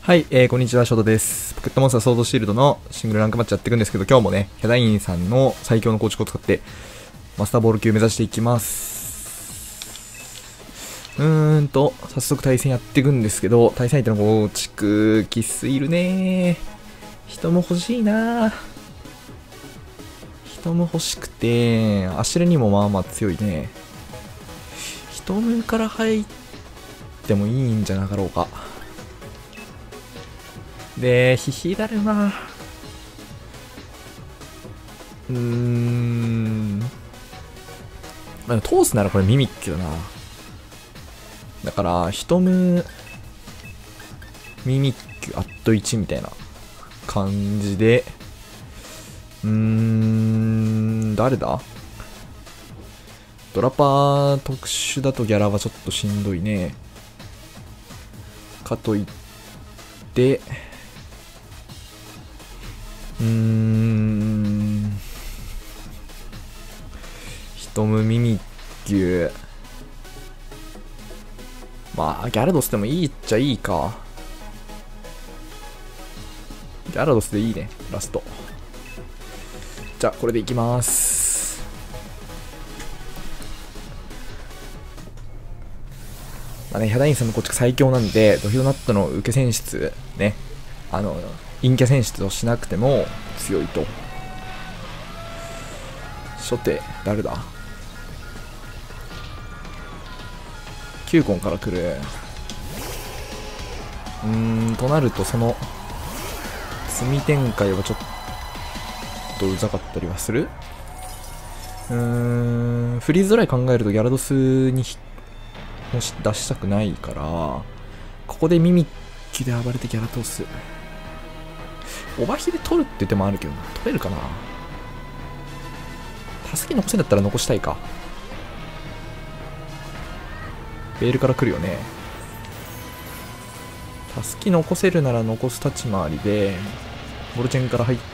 はい、こんにちは、ショートです。ポケットモンスターソードシールドのシングルランクマッチやっていくんですけど、今日もね、ヒャダインさんの最強の構築を使って、マスターボール級目指していきます。早速対戦やっていくんですけど、対戦相手の構築、キスいるねー。人も欲しいなー。人も欲しくて、アシュレにもまあまあ強いね。人目から入ってもいいんじゃなかろうか。で、ヒヒだるま。通すならこれミミッキュだな。だから、ヒトム、ミミッキュ、アット1みたいな感じで、誰だ？ドラパー特殊だとギャラはちょっとしんどいね。かといって、ヒトムミミッキュ。まあ、ギャラドスでもいいっちゃいいか。ギャラドスでいいね、ラスト。じゃあ、これでいきます。まあね、ヒャダインさんの構築最強なんで、ドヒドナットの受け選出、ね。陰キャ選出をしなくても強いと。初手、誰だ？キューコンから来る。となるとその積み展開はちょっとうざかったりはする。フリーズドライ考えるとギャラドスにもし出したくないから、ここでミミッキで暴れてギャラドス。オバヒで取るって手もあるけどな。取れるかな。助け残せんだったら残したいか。ベールから来るよね。助け残せるなら残す立ち回りで、ボルチェンから入って、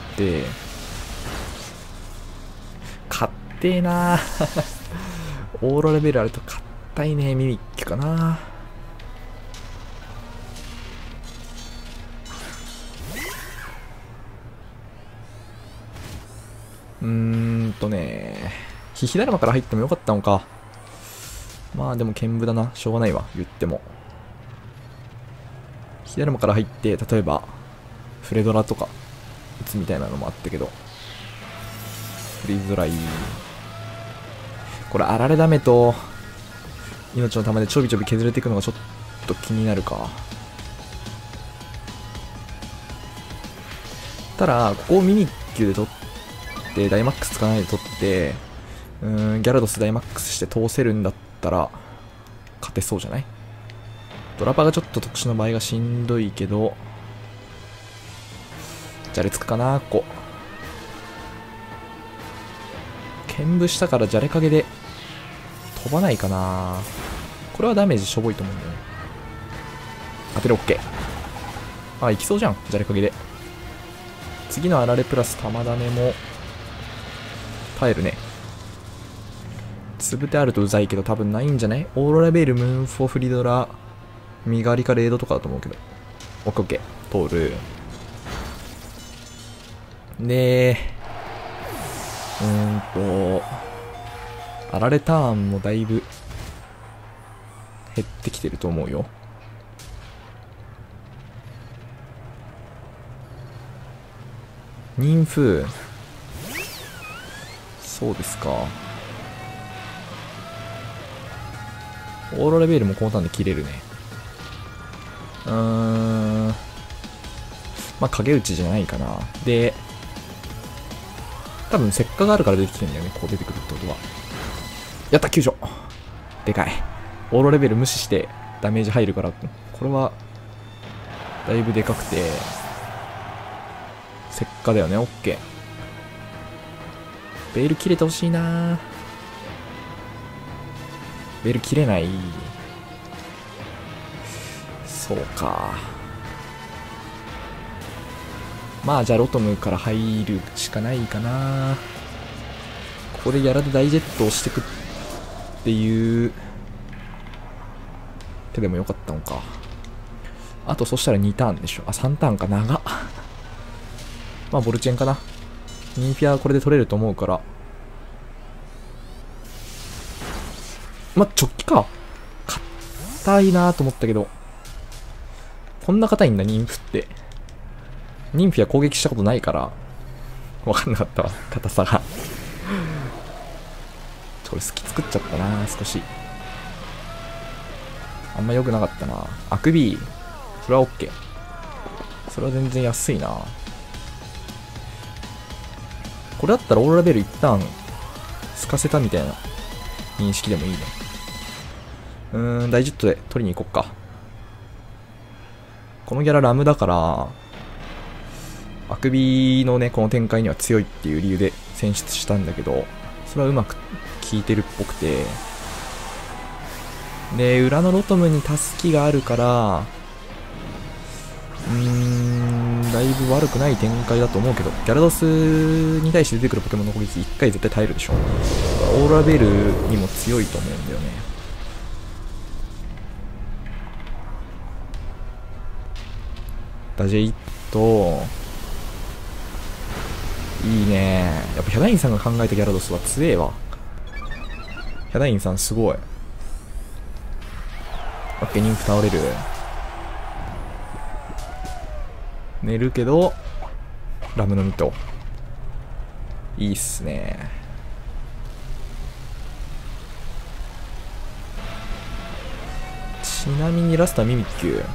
勝ってえなーオーロレベルあると勝ったいね。ミミッキュかな。ヒヒダルマから入ってもよかったのか。まあでも剣舞だな。しょうがないわ、言っても。ヒヒダルマから入って、例えば、フレドラとか、打つみたいなのもあったけど。フリーズドライ。これ、あられダメと、命の玉でちょびちょび削れていくのがちょっと気になるか。ただ、ここをミミッキュで取って、ダイマックス使わないで取って、ギャラドスダイマックスして通せるんだったら、勝てそうじゃない？ドラパがちょっと特殊な場合がしんどいけど、じゃれつくかな、ここ。剣舞したからじゃれ影で飛ばないかな。これはダメージしょぼいと思うんだよね。当てる OK。あ、いきそうじゃん、じゃれ影で。次のあられプラス玉ダメも耐えるね。つぶてあるとうざいけど多分ないんじゃない？オーロラベール、ムーンフォ、フリドラ、身代わりかレードとかだと思うけど。オッケーオッケー。通る。で、あられターンもだいぶ減ってきてると思うよ。妊婦。そうですか。オーロラベールもこのターンで切れるね。まあ、影打ちじゃないかな。で、多分、石化があるから出てきてるんだよね。こう出てくるってことは。やった、救助。でかい。オーロラベル無視してダメージ入るから、これは、だいぶでかくて、石化だよね。オッケー。ベール切れてほしいな。ベール切れない。そうか。まあじゃあロトムから入るしかないかな。ここでギャラで大ジェットをしてくっていう手でもよかったのか。 あとそしたら2ターンでしょ。あ、3ターンか。長っ。まあ、ボルチェンかな。ニンフィアこれで取れると思うから。まあ、直帰か。硬いなと思ったけど。こんな硬いんだ、ニンフって。ニンフィア攻撃したことないから、わかんなかったわ。硬さが。これ隙作っちゃったな少し。あんま良くなかったな。あくび。それは OK。それは全然安いな。これだったらオーロラベル一旦透かせたみたいな認識でもいいね。大ジェットで取りに行こっか。このギャララムだから、あくびのね、この展開には強いっていう理由で選出したんだけど、それはうまく効いてるっぽくて、で、裏のロトムにタスキがあるから、だいぶ悪くない展開だと思うけど、ギャラドスに対して出てくるポケモンの攻撃1回絶対耐えるでしょ。オーロラベルにも強いと思うんだよね。ダジェイット、いいね。やっぱヒャダインさんが考えたギャラドスは強えわ。ヒャダインさんすごい。オッケー、妊婦倒れる。寝るけど、ラムの実と。いいっすね。ちなみにラストはミミッキュ。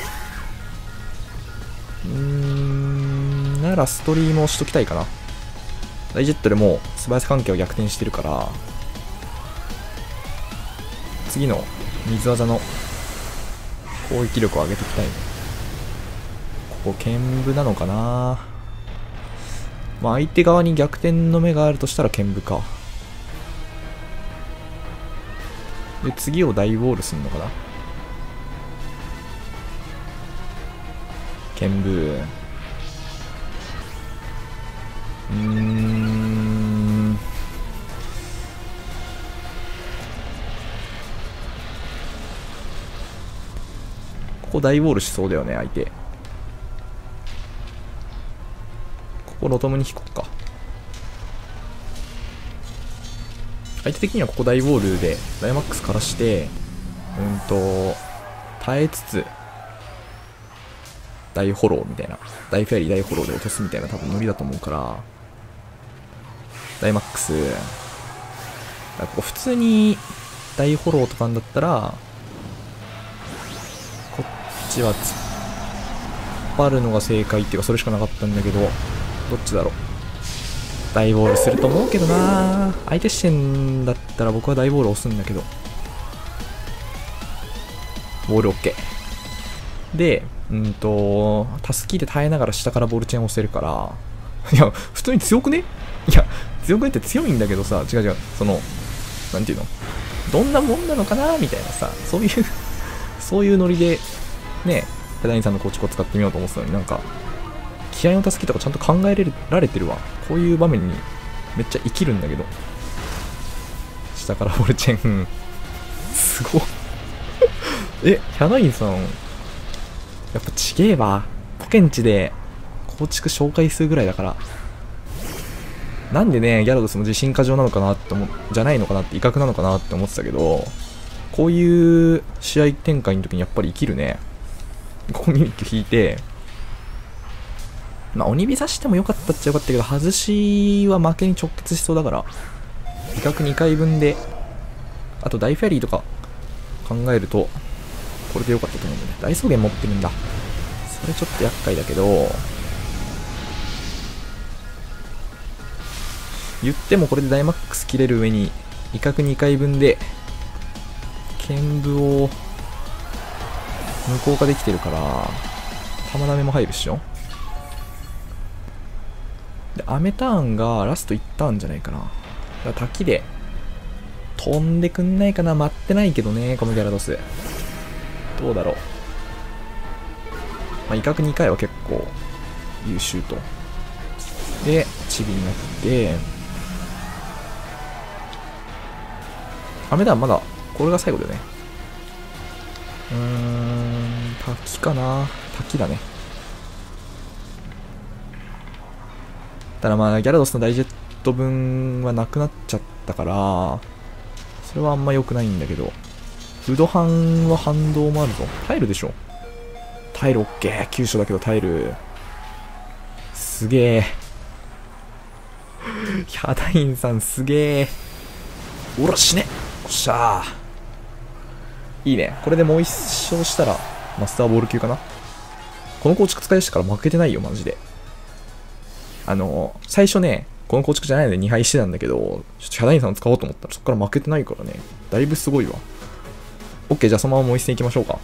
ならストリームをしときたいかな。ダイジェットでもう素早さ関係を逆転してるから、次の水技の攻撃力を上げていきたいね。ここ剣舞なのかな。まあ相手側に逆転の目があるとしたら剣舞か。で次を大ウォールすんのかな。剣舞。ここ大ウォールしそうだよね相手。ここロトムに引こっか。相手的にはここ大ウォールでダイマックスからして耐えつつ大フォローみたいな、大フェアリー大フォローで落とすみたいな多分ノリだと思うから、ダイマックスここ普通に大フォローとかんだったらこっちは突っ張るのが正解っていうかそれしかなかったんだけど、どっちだろう。大ボールすると思うけどな。相手視点だったら僕は大ボール押すんだけど、ボール OK で、タスキで耐えながら下からボールチェーン押せるから、いや普通に強くね。いや強くねって強いんだけどさ、違う違う、そのなんていうの、どんなもんなのかなみたいなさ、そういうそういうノリでね、ペダインさんの構築を使ってみようと思ってたのに、なんか気合のタスキとかちゃんと考えられてるわ。こういう場面にめっちゃ生きるんだけど、下からボールチェーンすごっヒャダインさんやっぱちげえわ。ポケンチで構築紹介数ぐらいだから、なんでねギャラドスも自信過剰なのかなってじゃないのかなって、威嚇なのかなって思ってたけど、こういう試合展開の時にやっぱり生きるね。ここにミッキュ引いて、まあ鬼火刺してもよかったっちゃよかったけど、外しは負けに直結しそうだから、威嚇2回分で、あと大フェアリーとか考えるとこれでよかったと思うんだよね。大草原持ってるんだ。それちょっと厄介だけど、言ってもこれでダイマックス切れる上に威嚇2回分で剣舞を無効化できてるから玉ダメも入るっしょ。でアメターンがラスト1ターンじゃないかな。だから滝で飛んでくんないかな。待ってないけどねこのギャラドス。どうだろう。まあ、威嚇2回は結構優秀と。でチビになって、アメダンまだこれが最後だよね。 滝かな。滝だね。ただまあギャラドスのダイジェット分はなくなっちゃったから、それはあんま良くないんだけど、ウドハンは反動もあるぞ。タイルでしょ。タイルオッケー。急所だけどタイルすげえ。ヒャダインさんすげえ。おら死ね。おっしゃー。いいね。これでもう一勝したらマスターボール級かな。この構築使いしてから負けてないよマジで。最初ね、この構築じゃないので2敗してたんだけど、ちょっとヒャダインさん使おうと思ったらそこから負けてないからね。だいぶすごいわ。OK、じゃあそのままもう一戦行きましょうか。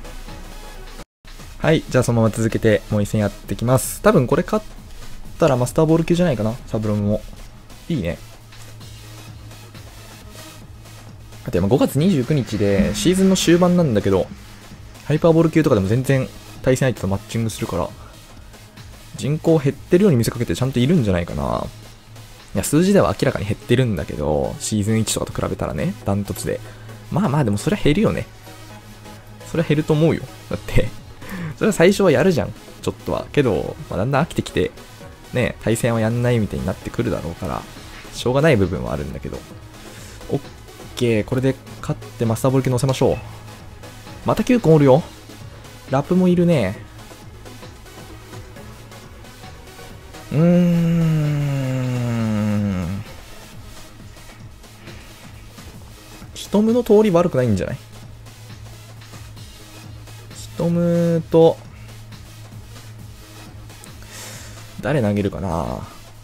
はい、じゃあそのまま続けてもう一戦やってきます。多分これ勝ったらマスターボール級じゃないかな、サブロムも。いいね。あと5月29日でシーズンの終盤なんだけど、ハイパーボール級とかでも全然対戦相手とマッチングするから、人口減ってるように見せかけてちゃんといるんじゃないかな。いや、数字では明らかに減ってるんだけど、シーズン1とかと比べたらね、ダントツで。まあまあでもそれは減るよね。それは減ると思うよ。だって、それは最初はやるじゃん。ちょっとは。けど、まあ、だんだん飽きてきて、ね、対戦はやんないみたいになってくるだろうから、しょうがない部分はあるんだけど。オッケー、これで勝ってマスターボール級乗せましょう。また9個おるよ。ラップもいるね。ヒトムの通り悪くないんじゃない？ヒトムと、誰投げるかな。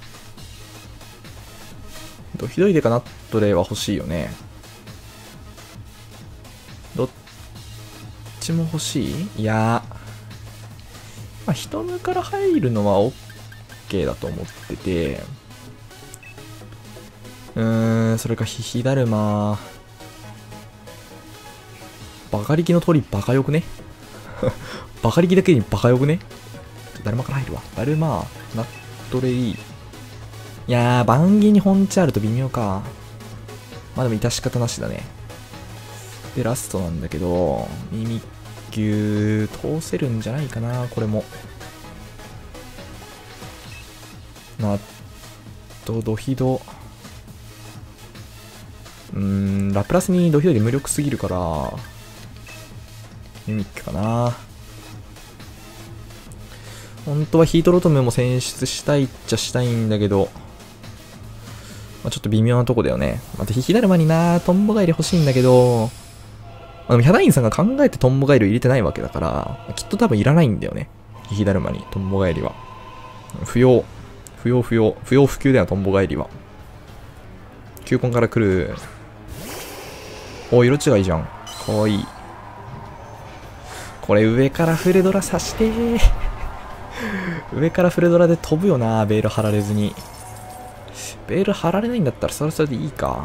ドヒドイデかナットレは欲しいよね。どっちも欲しい？いやー、まあ、ヒトムから入るのは OK だと思ってて、それかヒヒダルマ。バカ力の通りバカよくね。バカ力だけにバカよくね。ダルマから入るわ。ダルマ、ナットレイ。いやー、バンギに本チあると微妙か。まあでも致し方なしだね。で、ラストなんだけど、ミミッキュー通せるんじゃないかな、これも。ナット、ドヒド。ラプラスにドヒドで無力すぎるから、ミミッキュかな。本当はヒートロトムも選出したいっちゃしたいんだけど、まあ、ちょっと微妙なとこだよね。またヒヒダルマになトンボガエル欲しいんだけど、でもヒャダインさんが考えてトンボガエル入れてないわけだから、きっと多分いらないんだよね。ヒヒダルマにトンボガエルは。不要。不要不要。不要不急だよ、トンボガエルは。球根から来る。お、色違いじゃん。かわいい。これ上からフレドラ刺してー。上からフレドラで飛ぶよな、ベール張られずに。ベール張られないんだったらそれはそれでいいか。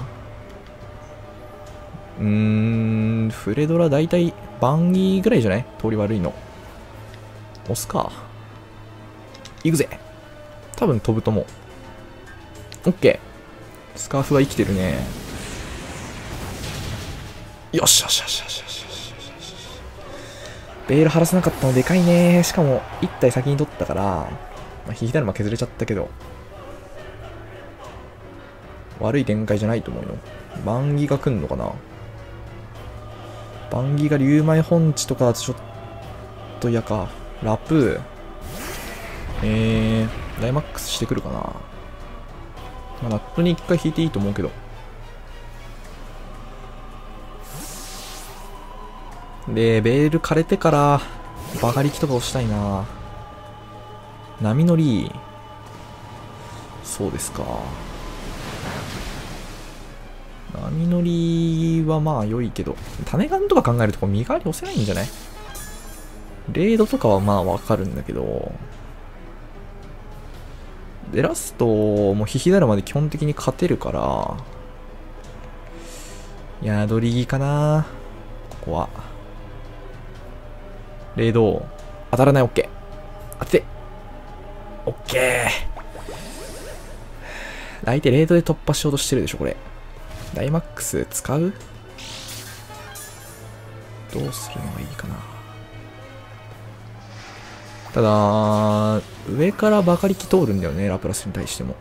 フレドラだいたいバンギーぐらいじゃない？通り悪いの。押すか。行くぜ。多分飛ぶと思う。オッケー。スカーフは生きてるね。よしよしよしよしよしよし。ベール張らせなかったのでかいね。しかも1体先に取ったから、まあ、ヒヒダルマ削れちゃったけど、悪い展開じゃないと思うよ。バンギが来んのかな。バンギが竜舞本地とかちょっと嫌か。ラプー。ダイマックスしてくるかな。まあ、ナットに一回引いていいと思うけど。で、ベール枯れてから、バカ力とか押したいな。波乗り。そうですか。波乗りはまあ良いけど、種ガンとか考えるとこう身代わり押せないんじゃない？レードとかはまあわかるんだけど、で、ラストもヒヒダルまで基本的に勝てるから、いやー、ドリギかなここは。レード、当たらない、オッケー。当てて。オッケー。相手レードで突破しようとしてるでしょ、これ。ダイマックス使う？どうするのがいいかな。 ただ、上からバカ力通るんだよね、ラプラスに対しても。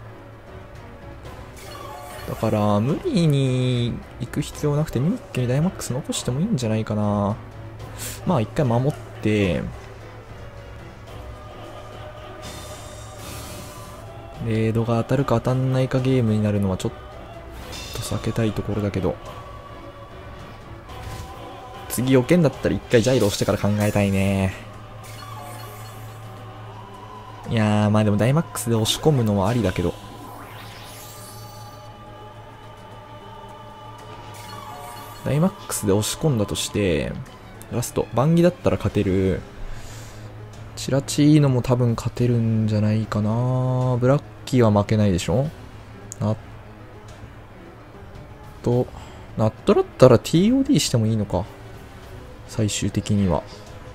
だから、無理に行く必要なくて、ミミッキュにダイマックス残してもいいんじゃないかな。まあ、一回守って、レードが当たるか当たんないかゲームになるのはちょっと避けたいところだけど、次避けんだったら一回ジャイロしてから考えたいね。いやー、まあでもダイマックスで押し込むのはありだけど、ダイマックスで押し込んだとして、ラスト、バンギだったら勝てる。チラチーノも多分勝てるんじゃないかな。ブラッキーは負けないでしょ。ナットだったら TOD してもいいのか。最終的には。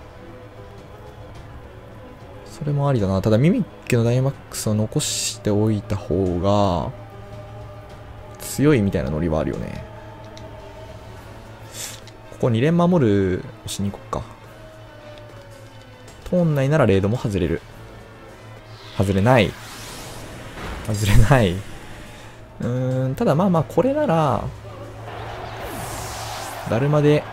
それもありだな。ただミミッキュのダイマックスを残しておいた方が強いみたいなノリはあるよね。ここ2連守る押しに行こっか。通んないならレードも外れる。外れない。外れない。ただまあまあこれなら、だるまで、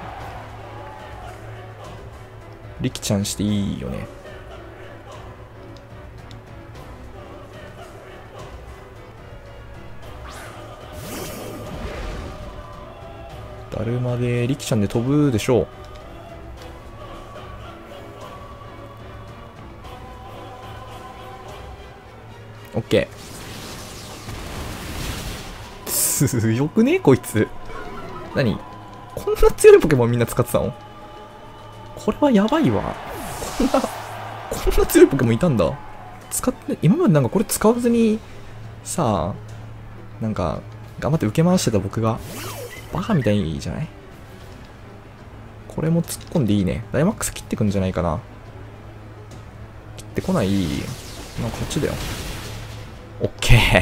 リキちゃんしていいよね。だるまで、リキちゃんで飛ぶでしょう。オッケー。強くねこいつ。何こんな強いポケモンみんな使ってたの？これはやばいわ。こんな強いポケモンいたんだ。使って、今までなんかこれ使わずに、さあ、なんか、頑張って受け回してた僕が、バカみたいじゃない？これも突っ込んでいいね。ダイマックス切ってくんじゃないかな。切ってこない。なんかこっちだよ。オッケー。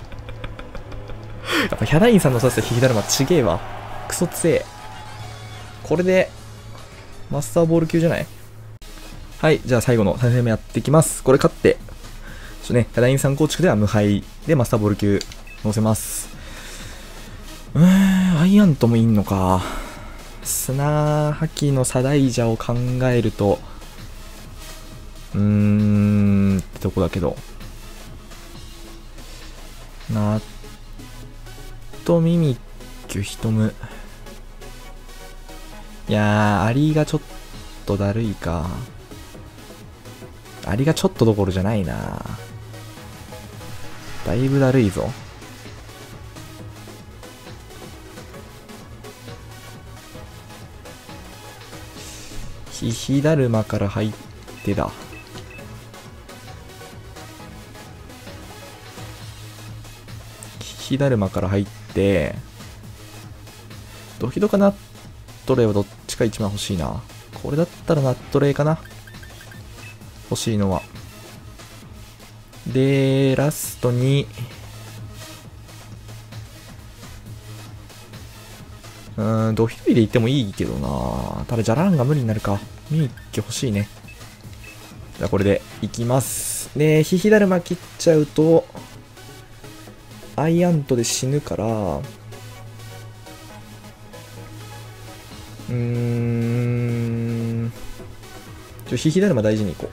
やっぱヒャダインさんの刺したヒヒダルマちげえわ。クソ強え。これで、マスターボール級じゃない？はい、じゃあ最後の3戦目やっていきます。これ勝って、ヒャダインさん構築では無敗でマスターボール級乗せます。アイアントもいんのか。砂覇気のサダイジャを考えると、ってとこだけど。ナットミミッキュヒトム。いやー、アリがちょっとだるいか。アリがちょっとどころじゃないな。だいぶだるいぞ。ヒヒダルマから入ってだ。ヒヒダルマから入って、ドヒドかナットレイはどっちか一番欲しいな。これだったらナットレイかな。欲しいのは。で、ラストに、ドヒドリでいってもいいけどな。ただ、ジャランが無理になるか。ミミッキ欲しいね。じゃあ、これでいきます。で、ヒヒダルマ切っちゃうと、アイアントで死ぬから、ヒヒダルマ大事にいこ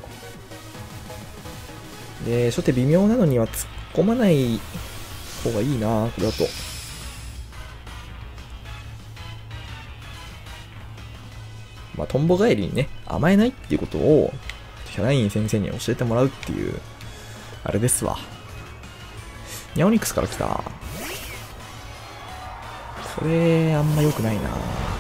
う。で、初手微妙なのには突っ込まない方がいいな、これだと。まあ、トンボ帰りにね、甘えないっていうことを、ヒャダイン先生に教えてもらうっていう、あれですわ。ニャオニクスから来た。これ、あんま良くないな。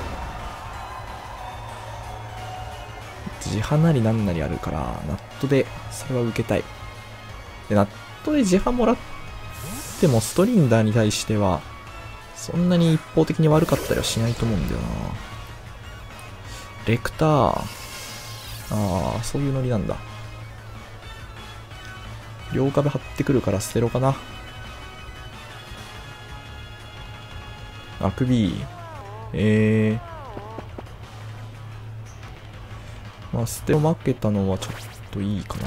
自派なりなんなりあるから、ナットで、それは受けたい。で、ナットで自派もらっても、ストリンダーに対しては、そんなに一方的に悪かったりはしないと思うんだよな。レクター。ああ、そういうノリなんだ。両壁張ってくるから捨てろかな。あくび。まあ、捨てを負けたのはちょっといいかな。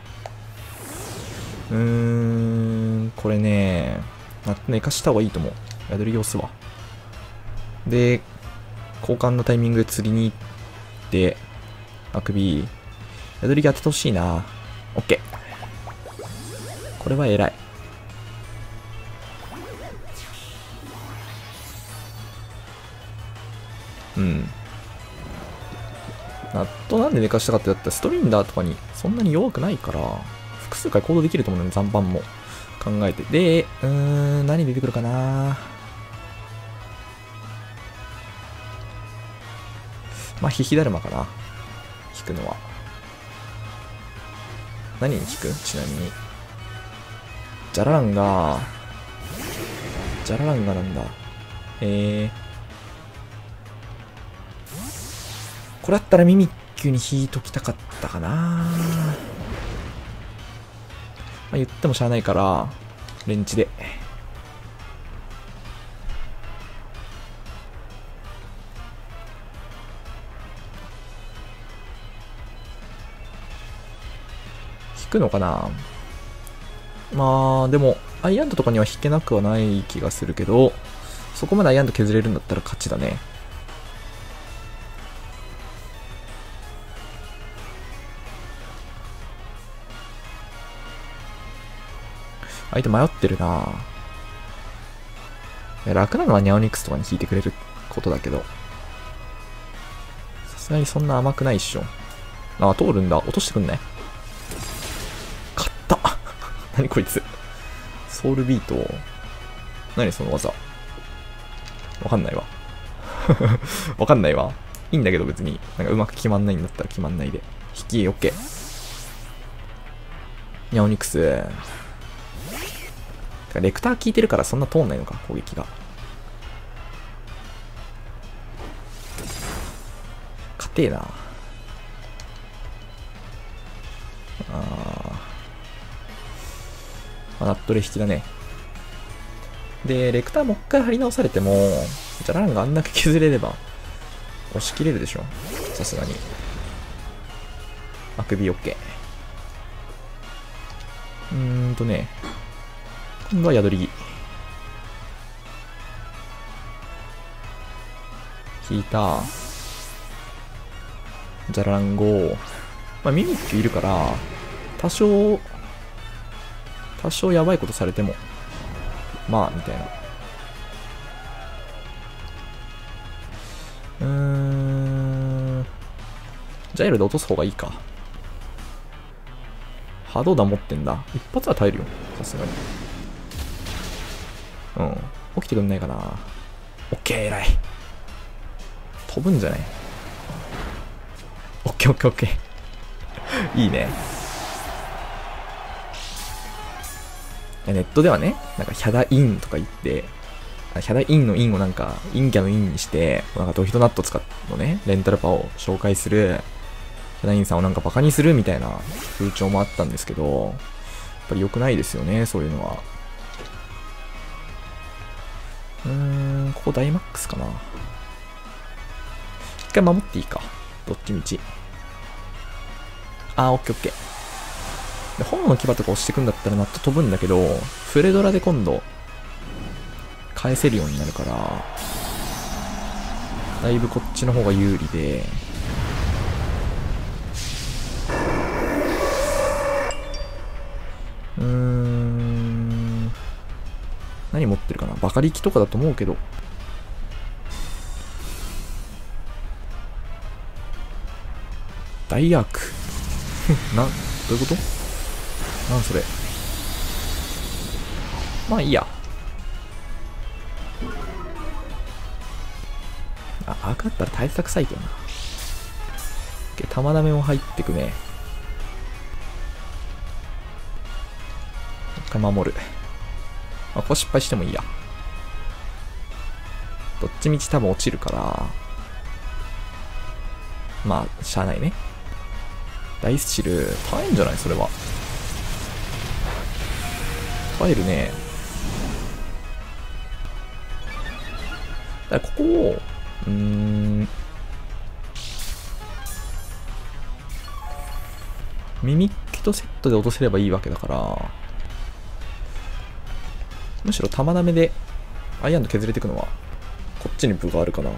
これね、寝かした方がいいと思う。宿り押すわ。で、交換のタイミングで釣りに行って、あくび、宿り当ててほしいな。オッケー。これは偉い。うん。ナットなんで寝かしたかってだったらストリンダーとかにそんなに弱くないから、複数回行動できると思うので、残飯も考えて。で、何出てくるかな。まあ、ヒヒダルマかな。引くのは。何に引く？ちなみに。ジャラランガなんだ。これだったらミミッキュに引いときたかったかな。まあ、言ってもしゃあないから、レンチで。引くのかな。まあ、でも、アイアンドとかには引けなくはない気がするけど、そこまでアイアンド削れるんだったら勝ちだね。相手迷ってるな。楽なのはニャオニクスとかに引いてくれることだけど、さすがにそんな甘くないっしょ。あ、通るんだ。落としてくんね。勝った何こいつ。ソウルビート。何その技。わかんないわ。わかんないわ。いいんだけど別に。なんかうまく決まんないんだったら決まんないで。引き、オッケー。ニャオニクス。レクター効いてるからそんな通んないのか、攻撃が。硬えな。ナットレ引きだね。で、レクターもう一回張り直されても、じゃあランがあんだけ削れれば、押し切れるでしょ。さすがに。あくび OK。ね。今度は宿り木。引いた。じゃらんご。まあ、ミミッキュいるから、多少やばいことされても、まあ、みたいな。ジャイルで落とす方がいいか。波動弾持ってんだ。一発は耐えるよ。さすがに。起きてくんないかな。オッケー、偉い。飛ぶんじゃない？オッケーオッケーオッケー。いいね。ネットではね、なんかヒャダインとか言って、ヒャダインのインをなんか、陰キャのインにして、なんかドヒトナット使うのね、レンタルパを紹介する、ヒャダインさんをなんかバカにするみたいな風潮もあったんですけど、やっぱり良くないですよね、そういうのは。ここダイマックスかな。一回守っていいか。どっちみち。オッケーオッケー。で、炎の牙とか押してくんだったらナット飛ぶんだけど、フレドラで今度、返せるようになるから、だいぶこっちの方が有利で、何持ってるかな。バカ力とかだと思うけど。大アーク。どういうこと？なんそれ。まあいいや。アークだったら対策臭いけどな。玉ダメも入ってくね。一回守る。ここ失敗してもいいや。どっちみち多分落ちるから、まあ、しゃあないね。ダイスチル、耐えんじゃないそれは。耐えるね。だからここを、 ミミッキュとセットで落とせればいいわけだから、むしろ玉ダメでアイアンド削れていくのはこっちに分があるかな。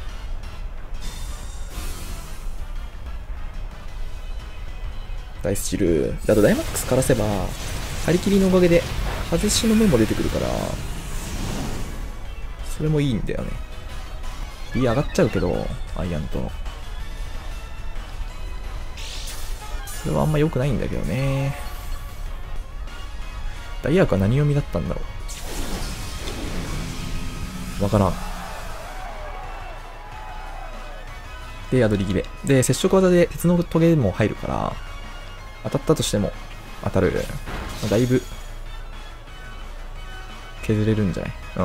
ダイスチル。あとダイマックスからせば張り切りのおかげで外しの目も出てくるから、それもいいんだよね。上がっちゃうけど、アイアンと。それはあんま良くないんだけどね。ダイアークは何読みだったんだろう。わからん。で、宿り切れ。で、接触技で鉄のトゲも入るから、当たったとしても当たる。だいぶ、削れるんじゃない？うん。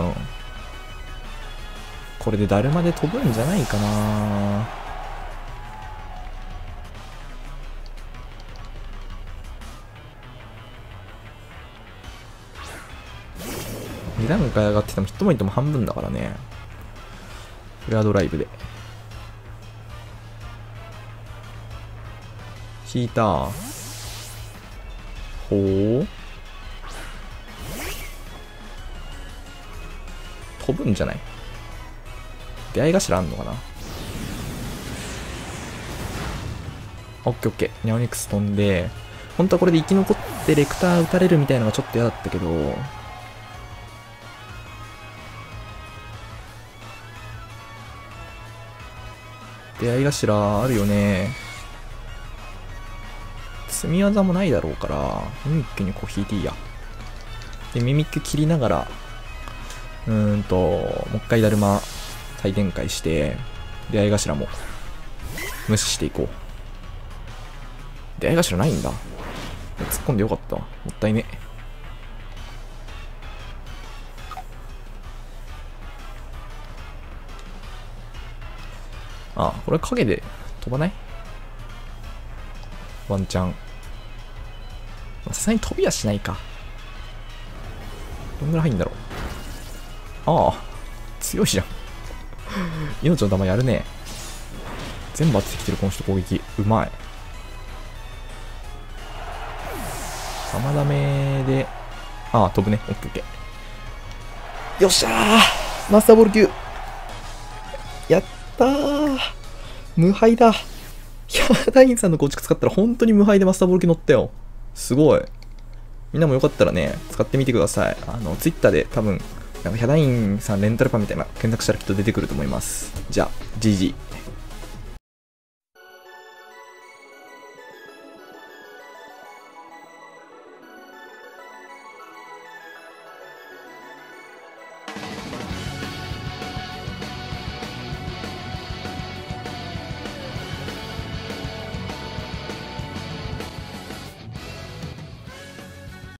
これでだるまで飛ぶんじゃないかな。2段階上がっててもヒットポイントも半分だからね。フレアドライブで。引いた。ほう。飛ぶんじゃない？出会い頭あんのかな。オッケーオッケー。ニャオニクス飛んで、本当はこれで生き残ってレクター撃たれるみたいなのがちょっと嫌だったけど、出会い頭あるよね。積み技もないだろうから、ミミッキュにこう引いていいや。で、ミミッキュ切りながら、もう一回だるま再展開して、出会い頭も無視していこう。出会い頭ないんだ。突っ込んでよかったわ。もったいね。あ、これ影で飛ばない？ワンチャン。さすがに飛びはしないか。どんぐらい入んだろう。ああ、強いじゃん。命の玉やるね。全部当ててきてるこの人攻撃。うまい。玉ダメで、ああ、飛ぶね。オッケーオッケー。よっしゃー、マスターボール級。やったー。無敗だ。いや、ダインさんの構築使ったら本当に無敗でマスターボール級乗ったよ。すごい。みんなもよかったらね、使ってみてください。ツイッターで多分、なんかヒャダインさんレンタルパンみたいな検索したらきっと出てくると思います。じゃあ、GG。